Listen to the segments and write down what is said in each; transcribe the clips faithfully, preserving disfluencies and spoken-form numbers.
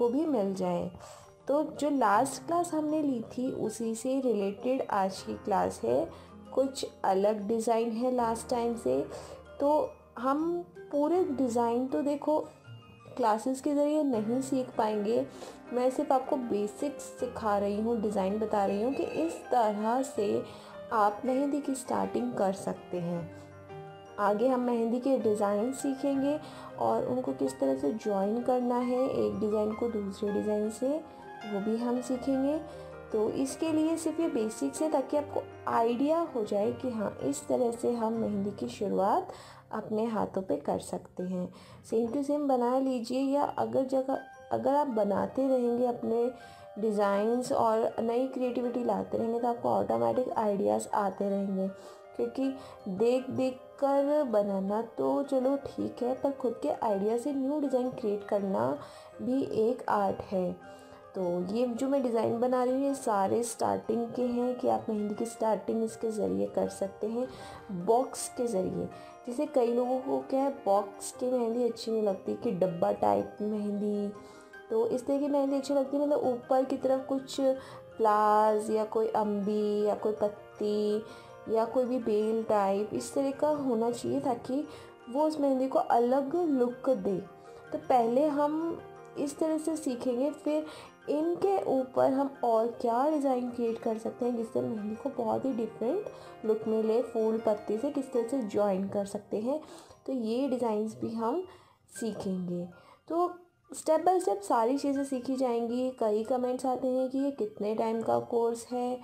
आपको भी मिल जाए। तो जो लास्ट क्लास हमने ली थी उसी से रिलेटेड आज की क्लास है। कुछ अलग डिज़ाइन है लास्ट टाइम से। तो हम पूरे डिज़ाइन तो देखो क्लासेस के ज़रिए नहीं सीख पाएंगे। मैं सिर्फ आपको बेसिक्स सिखा रही हूँ, डिज़ाइन बता रही हूँ कि इस तरह से आप मेहंदी की स्टार्टिंग कर सकते हैं। आगे हम मेहंदी के डिज़ाइन सीखेंगे और उनको किस तरह से जॉइन करना है एक डिज़ाइन को दूसरे डिज़ाइन से, वो भी हम सीखेंगे। तो इसके लिए सिर्फ ये बेसिक्स है ताकि आपको आइडिया हो जाए कि हाँ इस तरह से हम मेहंदी की शुरुआत अपने हाथों पे कर सकते हैं। सेम टू सेम बना लीजिए, या अगर जगह अगर आप बनाते रहेंगे अपने डिज़ाइंस और नई क्रिएटिविटी लाते रहेंगे तो आपको ऑटोमेटिक आइडियाज़ आते रहेंगे। क्योंकि देख देख कर बनाना तो चलो ठीक है, पर खुद के आइडिया से न्यू डिज़ाइन क्रिएट करना भी एक आर्ट है। तो ये जो मैं डिज़ाइन बना रही हूँ ये सारे स्टार्टिंग के हैं कि आप मेहंदी की स्टार्टिंग इसके ज़रिए कर सकते हैं, बॉक्स के ज़रिए। जैसे कई लोगों को क्या है, बॉक्स की मेहंदी अच्छी नहीं लगती कि डब्बा टाइप मेहंदी, तो इस तरह की मेहंदी अच्छी लगती है, मतलब ऊपर की तरफ कुछ फ्लावर्स या कोई अम्बी या कोई पत्ती या कोई भी बेल टाइप इस तरह का होना चाहिए ताकि वो उस मेहंदी को अलग लुक दे। तो पहले हम इस तरह से सीखेंगे, फिर इनके ऊपर हम और क्या डिज़ाइन क्रिएट कर सकते हैं जिससे मेहंदी को बहुत ही डिफरेंट लुक मिले, फूल पत्ती से किस तरह से जॉइन कर सकते हैं, तो ये डिज़ाइंस भी हम सीखेंगे। तो स्टेप बाय स्टेप सारी चीज़ें सीखी जाएंगी। कई कमेंट्स आते हैं कि ये कितने टाइम का कोर्स है,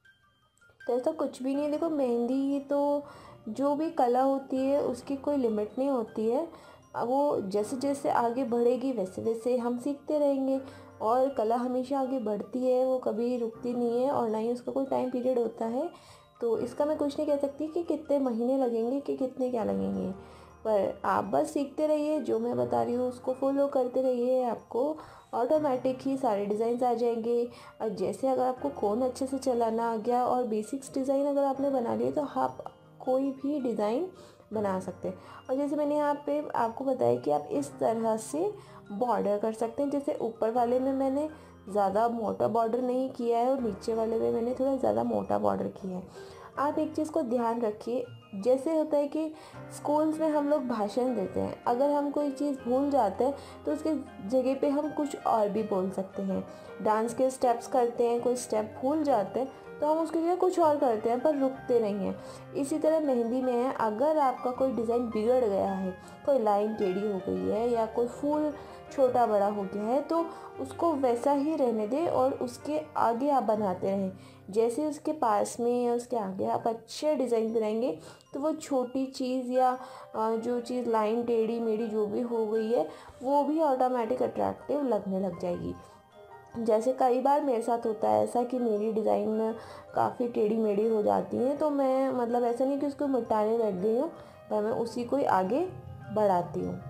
तो ऐसा कुछ भी नहीं है। देखो मेहंदी तो जो भी कला होती है उसकी कोई लिमिट नहीं होती है, वो जैसे जैसे आगे बढ़ेगी वैसे वैसे हम सीखते रहेंगे, और कला हमेशा आगे बढ़ती है, वो कभी रुकती नहीं है और ना ही उसका कोई टाइम पीरियड होता है। तो इसका मैं कुछ नहीं कह सकती कि कितने महीने लगेंगे कि कितने क्या लगेंगे, पर आप बस सीखते रहिए, जो मैं बता रही हूँ उसको फॉलो करते रहिए, आपको ऑटोमेटिक ही सारे डिज़ाइन आ जाएंगे। और जैसे अगर आपको कोन अच्छे से चलाना आ गया और बेसिक्स डिज़ाइन अगर आपने बना लिए तो आप कोई भी डिज़ाइन बना सकते हैं। और जैसे मैंने यहाँ पे आपको बताया कि आप इस तरह से बॉर्डर कर सकते हैं। जैसे ऊपर वाले में मैंने ज़्यादा मोटा बॉर्डर नहीं किया है और नीचे वाले में मैंने थोड़ा ज़्यादा मोटा बॉर्डर किया है। आप एक चीज़ को ध्यान रखिए, जैसे होता है कि स्कूल्स में हम लोग भाषण देते हैं, अगर हम कोई चीज़ भूल जाते हैं तो उसके जगह पे हम कुछ और भी बोल सकते हैं। डांस के स्टेप्स करते हैं, कोई स्टेप भूल जाते हैं तो हम उसके लिए कुछ और करते हैं पर रुकते नहीं हैं। इसी तरह मेहंदी में है, अगर आपका कोई डिज़ाइन बिगड़ गया है, कोई लाइन टेढ़ी हो गई है या कोई फूल छोटा बड़ा हो गया है, तो उसको वैसा ही रहने दें और उसके आगे आप बनाते रहें। जैसे उसके पास में या उसके आगे आप अच्छे डिज़ाइन बनाएंगे तो वो छोटी चीज़ या जो चीज़ लाइन टेढ़ी मेढ़ी जो भी हो गई है वो भी ऑटोमेटिक अट्रैक्टिव लगने लग जाएगी। जैसे कई बार मेरे साथ होता है ऐसा कि मेरी डिज़ाइन काफ़ी टेढ़ी मेढ़ी हो जाती हैं, तो मैं मतलब ऐसा नहीं कि उसको मिटाने बैठ गई हूँ, पर मैं उसी को ही आगे बढ़ाती हूँ।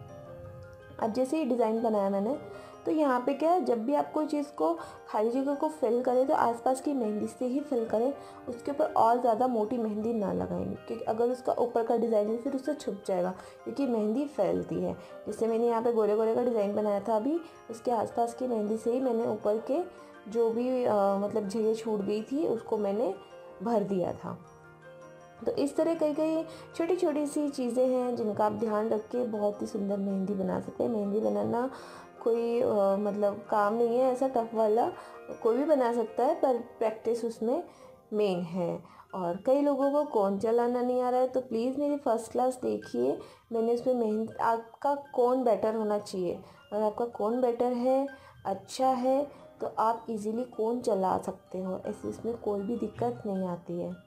अब जैसे ये डिज़ाइन बनाया मैंने, तो यहाँ पे क्या है, जब भी आप कोई चीज़ को खाली जगह को फिल करें तो आसपास की मेहंदी से ही फिल करें, उसके ऊपर और ज़्यादा मोटी मेहंदी ना लगाएंगे, क्योंकि अगर उसका ऊपर का डिज़ाइन है फिर उससे छुप जाएगा, क्योंकि मेहंदी फैलती है। जैसे मैंने यहाँ पे गोले गोले का डिज़ाइन बनाया था, अभी उसके आसपास की मेहंदी से ही मैंने ऊपर के जो भी आ, मतलब जगह छूट गई थी उसको मैंने भर दिया था। तो इस तरह कई कई छोटी छोटी सी चीज़ें हैं जिनका आप ध्यान रख के बहुत ही सुंदर मेहंदी बना सकते हैं। मेहंदी बनाना कोई आ, मतलब काम नहीं है ऐसा टफ वाला, कोई भी बना सकता है, पर प्रैक्टिस उसमें मेन है। और कई लोगों को कोन चलाना नहीं आ रहा है तो प्लीज़ मेरी फ़र्स्ट क्लास देखिए, मैंने उसमें मेहनत, आपका कोन बेटर होना चाहिए। अगर आपका कोन बेटर है, अच्छा है, तो आप इजीली कोन चला सकते हो, ऐसे इसमें कोई भी दिक्कत नहीं आती है।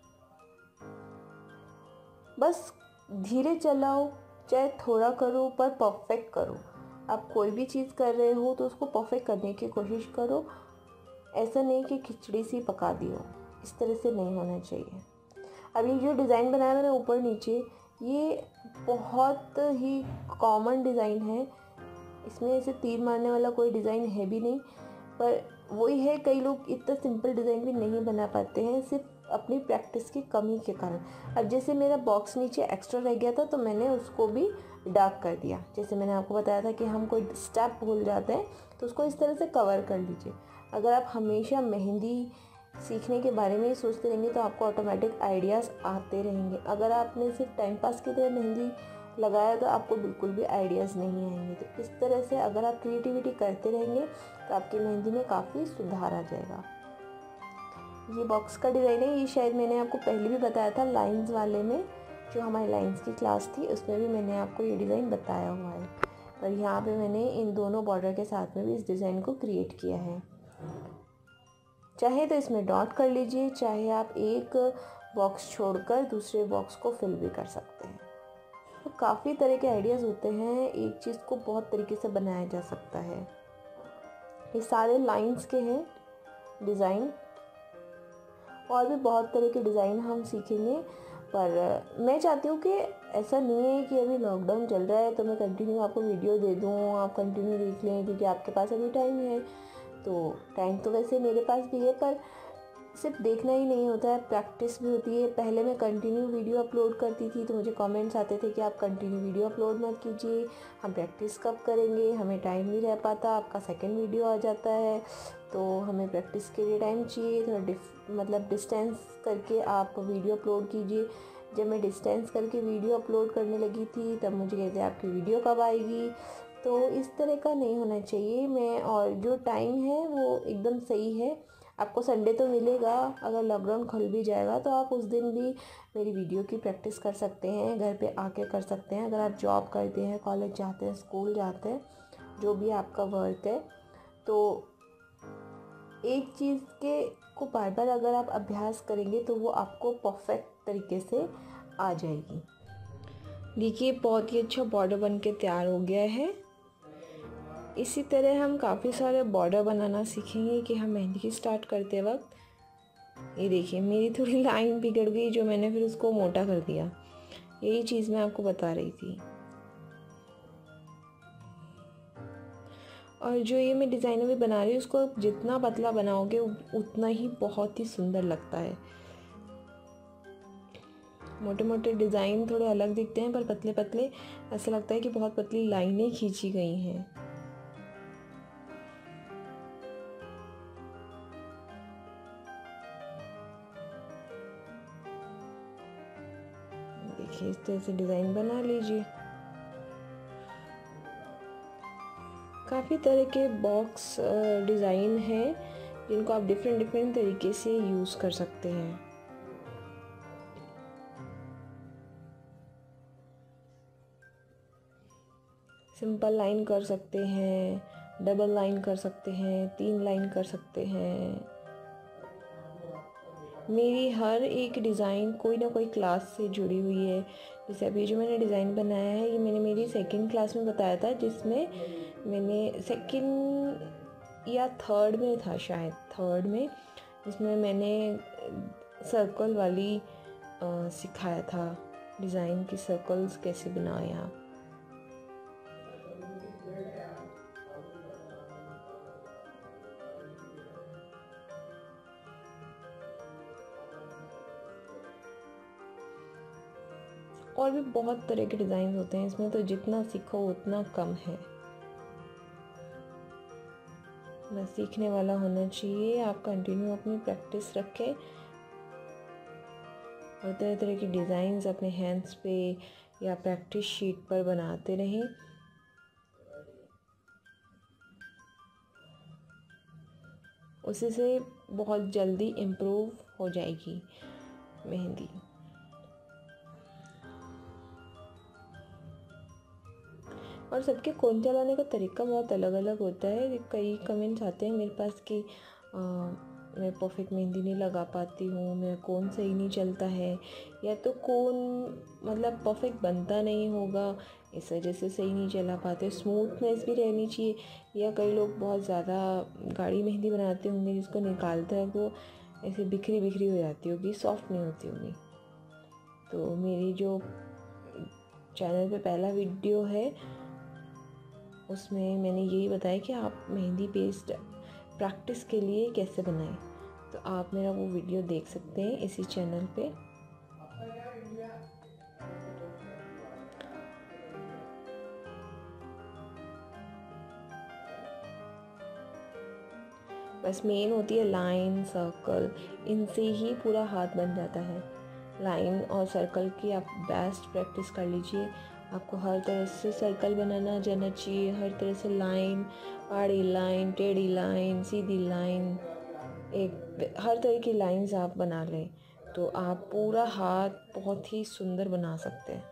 बस धीरे चलाओ, चाहे थोड़ा करो पर परफेक्ट करो। आप कोई भी चीज़ कर रहे हो तो उसको परफेक्ट करने की कोशिश करो, ऐसा नहीं कि खिचड़ी सी पका दी हो, इस तरह से नहीं होना चाहिए। अभी जो डिज़ाइन बनाया मैंने ऊपर नीचे, ये बहुत ही कॉमन डिज़ाइन है, इसमें ऐसे तीर मारने वाला कोई डिज़ाइन है भी नहीं, पर वही है, कई लोग इतना सिंपल डिज़ाइन भी नहीं बना पाते हैं, सिर्फ अपनी प्रैक्टिस की कमी के कारण। अब जैसे मेरा बॉक्स नीचे एक्स्ट्रा रह गया था तो मैंने उसको भी डार्क कर दिया। जैसे मैंने आपको बताया था कि हम कोई स्टेप भूल जाते हैं तो उसको इस तरह से कवर कर लीजिए। अगर आप हमेशा मेहंदी सीखने के बारे में ही सोचते रहेंगे तो आपको ऑटोमेटिक आइडियाज़ आते रहेंगे। अगर आपने सिर्फ टाइम पास की तरह मेहंदी लगाया तो आपको बिल्कुल भी आइडियाज़ नहीं आएंगे। तो इस तरह से अगर आप क्रिएटिविटी करते रहेंगे तो आपकी मेहंदी में काफ़ी सुधार आ जाएगा। ये बॉक्स का डिज़ाइन है, ये शायद मैंने आपको पहले भी बताया था लाइंस वाले में, जो हमारी लाइंस की क्लास थी उसमें भी मैंने आपको ये डिज़ाइन बताया हुआ है। पर यहाँ पे मैंने इन दोनों बॉर्डर के साथ में भी इस डिज़ाइन को क्रिएट किया है। चाहे तो इसमें डॉट कर लीजिए, चाहे आप एक बॉक्स छोड़कर दूसरे बॉक्स को फिल भी कर सकते हैं। तो काफ़ी तरह के आइडियाज़ होते हैं, एक चीज़ को बहुत तरीके से बनाया जा सकता है। ये सारे लाइंस के हैं डिज़ाइन, और भी बहुत तरह के डिज़ाइन हम सीखेंगे। पर मैं चाहती हूँ कि ऐसा नहीं है कि अभी लॉकडाउन चल रहा है तो मैं कंटिन्यू आपको वीडियो दे दूँ, आप कंटिन्यू देख लें, क्योंकि आपके पास अभी टाइम है। तो टाइम तो वैसे मेरे पास भी है, पर सिर्फ देखना ही नहीं होता है, प्रैक्टिस भी होती है। पहले मैं कंटिन्यू वीडियो अपलोड करती थी तो मुझे कमेंट्स आते थे कि आप कंटिन्यू वीडियो अपलोड मत कीजिए, हम प्रैक्टिस कब करेंगे, हमें टाइम नहीं रह पाता, आपका सेकंड वीडियो आ जाता है तो हमें प्रैक्टिस के लिए टाइम चाहिए, थोड़ा डिफ मतलब डिस्टेंस करके आप वीडियो अपलोड कीजिए। जब मैं डिस्टेंस करके वीडियो अपलोड करने लगी थी तब मुझे कहते आपकी वीडियो कब आएगी। तो इस तरह का नहीं होना चाहिए। मैं और जो टाइम है वो एकदम सही है। आपको संडे तो मिलेगा, अगर लॉकडाउन खुल भी जाएगा तो आप उस दिन भी मेरी वीडियो की प्रैक्टिस कर सकते हैं, घर पे आके कर सकते हैं। अगर आप जॉब करते हैं, कॉलेज जाते हैं, स्कूल जाते हैं, जो भी आपका वर्क है, तो एक चीज़ के को बार बार अगर आप अभ्यास करेंगे तो वो आपको परफेक्ट तरीके से आ जाएगी। देखिए बहुत ही अच्छा बॉर्डर बन के तैयार हो गया है। इसी तरह हम काफ़ी सारे बॉर्डर बनाना सीखेंगे कि हम मेहंदी स्टार्ट करते वक्त। ये देखिए मेरी थोड़ी लाइन बिगड़ गई जो मैंने फिर उसको मोटा कर दिया, यही चीज़ मैं आपको बता रही थी। और जो ये मैं डिज़ाइन अभी बना रही हूँ उसको जितना पतला बनाओगे उतना ही बहुत ही सुंदर लगता है। मोटे मोटे डिज़ाइन थोड़े अलग दिखते हैं पर पतले पतले ऐसा लगता है कि बहुत पतली लाइनें खींची गई हैं। देखिए इस तरह से डिज़ाइन बना लीजिए। काफ़ी तरह के बॉक्स डिज़ाइन हैं जिनको आप डिफरेंट डिफरेंट तरीके से यूज़ कर सकते हैं। सिंपल लाइन कर सकते हैं, डबल लाइन कर सकते हैं, तीन लाइन कर सकते हैं। मेरी हर एक डिज़ाइन कोई ना कोई क्लास से जुड़ी हुई है। जैसे अभी जो मैंने डिज़ाइन बनाया है ये मैंने मेरी सेकंड क्लास में बताया था, जिसमें मैंने सेकंड या थर्ड में था, शायद थर्ड में, जिसमें मैंने सर्कल वाली आ, सिखाया था डिज़ाइन की, सर्कल्स कैसे बनाएं आप। और भी बहुत तरह के डिज़ाइन होते हैं इसमें, तो जितना सीखो उतना कम है। बस सीखने वाला होना चाहिए। आप कंटिन्यू अपनी प्रैक्टिस रखें और तरह तरह की डिज़ाइंस अपने हैंड्स पे या प्रैक्टिस शीट पर बनाते रहें। उसी से बहुत जल्दी इम्प्रूव हो जाएगी मेहंदी। और सबके कोन चलाने का तरीका बहुत अलग अलग होता है। कई कमेंट्स आते हैं मेरे पास कि आ, मैं परफेक्ट मेहंदी नहीं लगा पाती हूँ, मेरा कोन सही नहीं चलता है, या तो कोन मतलब परफेक्ट बनता नहीं होगा इस वजह से सही नहीं चला पाते। स्मूथनेस भी रहनी चाहिए, या कई लोग बहुत ज़्यादा गाढ़ी मेहंदी बनाते होंगे जिसको निकालते हैं तो ऐसे बिखरी बिखरी हो जाती होगी, सॉफ्ट नहीं होती होगी। तो मेरी जो चैनल पे पहला वीडियो है उसमें मैंने यही बताया कि आप मेहंदी बेस्ड प्रैक्टिस के लिए कैसे बनाएं। तो आप मेरा वो वीडियो देख सकते हैं इसी चैनल पे। बस मेन होती है लाइन, सर्कल, इनसे ही पूरा हाथ बन जाता है। लाइन और सर्कल की आप बेस्ट प्रैक्टिस कर लीजिए। आपको हर तरह से सर्कल बनाना जाना चाहिए, हर तरह से लाइन, आड़ी लाइन, टेढ़ी लाइन, सीधी लाइन, एक हर तरह की लाइंस आप बना लें तो आप पूरा हाथ बहुत ही सुंदर बना सकते हैं।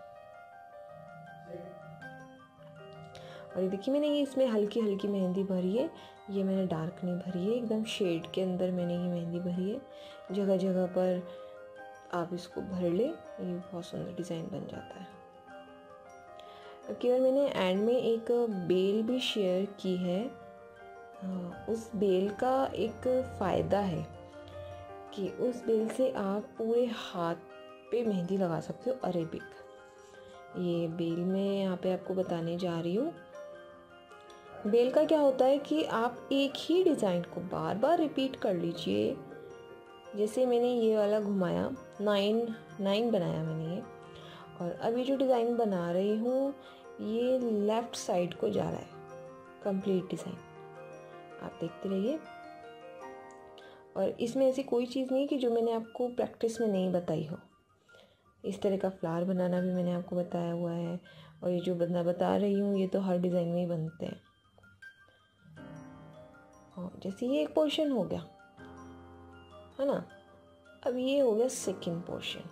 और ये देखिए मैंने ये इसमें हल्की हल्की मेहंदी भरी है, ये मैंने डार्क नहीं भरी है, एकदम शेड के अंदर मैंने ये मेहंदी भरी है। जगह जगह पर आप इसको भर ले, ये बहुत सुंदर डिज़ाइन बन जाता है। केवल मैंने एंड में एक बेल भी शेयर की है। उस बेल का एक फ़ायदा है कि उस बेल से आप पूरे हाथ पे मेहंदी लगा सकते हो अरेबिक। ये बेल मैं यहाँ पे आपको बताने जा रही हूँ। बेल का क्या होता है कि आप एक ही डिज़ाइन को बार बार रिपीट कर लीजिए। जैसे मैंने ये वाला घुमाया, नाइन नाइन बनाया मैंने ये, और अभी जो डिज़ाइन बना रही हूँ ये लेफ़्ट साइड को जा रहा है कंप्लीट डिज़ाइन, आप देखते रहिए। और इसमें ऐसी कोई चीज़ नहीं कि जो मैंने आपको प्रैक्टिस में नहीं बताई हो। इस तरह का फ्लावर बनाना भी मैंने आपको बताया हुआ है, और ये जो बना बता रही हूँ ये तो हर डिज़ाइन में ही बनते हैं। हाँ, जैसे ये एक पोर्शन हो गया है ना। अब ये हो गया सेकंड पोर्शन।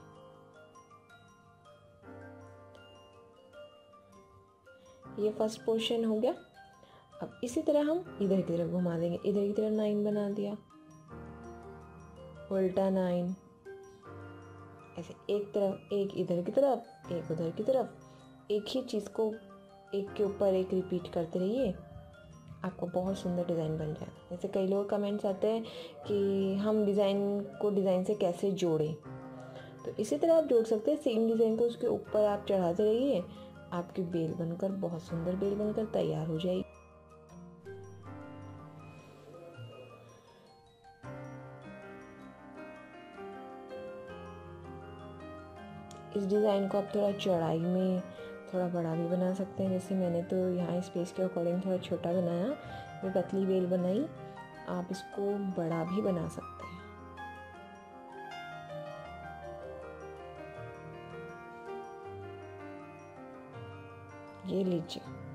ये फर्स्ट पोर्शन हो गया। अब इसी तरह हम इधर की तरफ घुमा देंगे, इधर की तरफ नाइन बना दिया, उल्टा नाइन, ऐसे एक तरफ एक इधर की तरफ एक उधर की तरफ, एक ही चीज़ को एक के ऊपर एक रिपीट करते रहिए, आपको बहुत सुंदर डिज़ाइन बन जाएगा। जैसे कई लोग कमेंट्स आते हैं कि हम डिज़ाइन को डिज़ाइन से कैसे जोड़ें, तो इसी तरह आप जोड़ सकते हैं। सेम डिज़ाइन को उसके ऊपर आप चढ़ाते रहिए, आपकी बेल बनकर बहुत सुंदर बेल बनकर तैयार हो जाएगी। इस डिज़ाइन को आप थोड़ा चौड़ाई में थोड़ा बड़ा भी बना सकते हैं। जैसे मैंने तो यहाँ स्पेस के अकॉर्डिंग थोड़ा छोटा बनाया, मैं पतली बेल बनाई, आप इसको बड़ा भी बना सकते हैं। ये लीजिए।